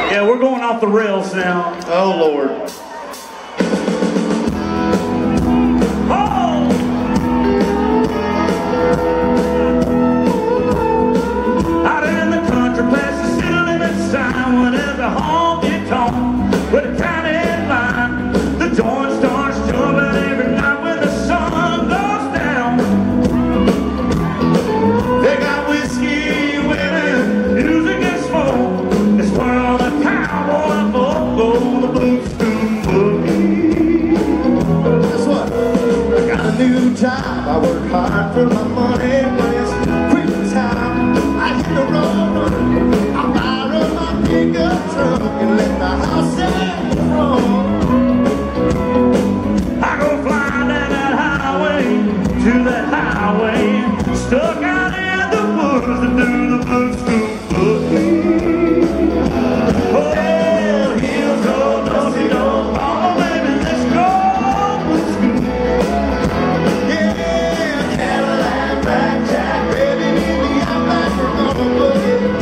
Yeah, we're going off the rails now. Oh, Lord. Oh! Out in the country, past the city limit sign, whenever the home gets on with a county line, the joint starts jumping every night when the sun goes down. They got whiskey, women, music and smoke. It's where all the cowboy folk go, the blues to boogie. Guess what? I got a new job. I work hard for my money. When it's quitting time, I hit the road running. I fire up my pickup truck and let the house stand wrong. I go flying down that highway to that highway, stuck out in the woods to do the blues to boogie. Oh, heels go, dusty go, oh baby, let's go blues school. Yeah, Cadillac, blackjack, baby, meet me out back, we're gonna boogie.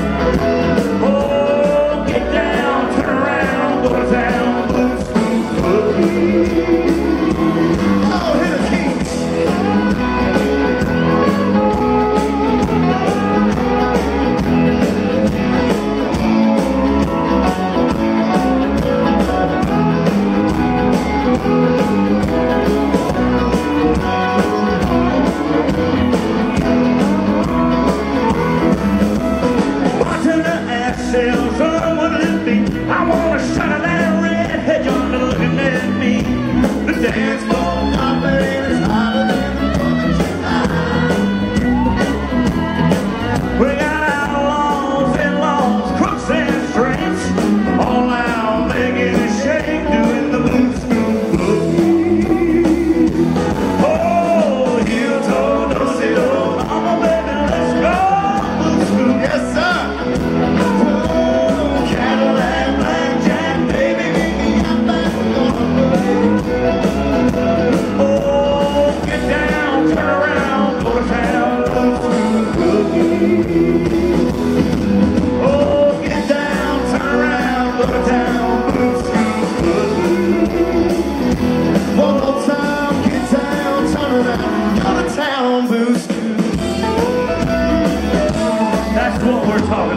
Oh, get down, turn around, go to town, blues school boogie. Oh, hit a Kings. Watching the axles run with it be. I wanna shut out that redhead yonder looking at me. The dance floor jumping is hotter than the 4th of July. We got outlaws and laws, crooks and straights, all out making a shake, doing the blues school boogie. Oh, heel toe, dusty toe, mama baby, let's go blues school. Yes, sir. Oh, Cadillac, blackjack, baby, meet me out back, we're gonna boogie. Oh, get down, turn around, go to town, blues school boogie. Oh, get down, turn around, go to town, blues school boogie. One more time, get down, turn around, go to town, boost. That's what we're talking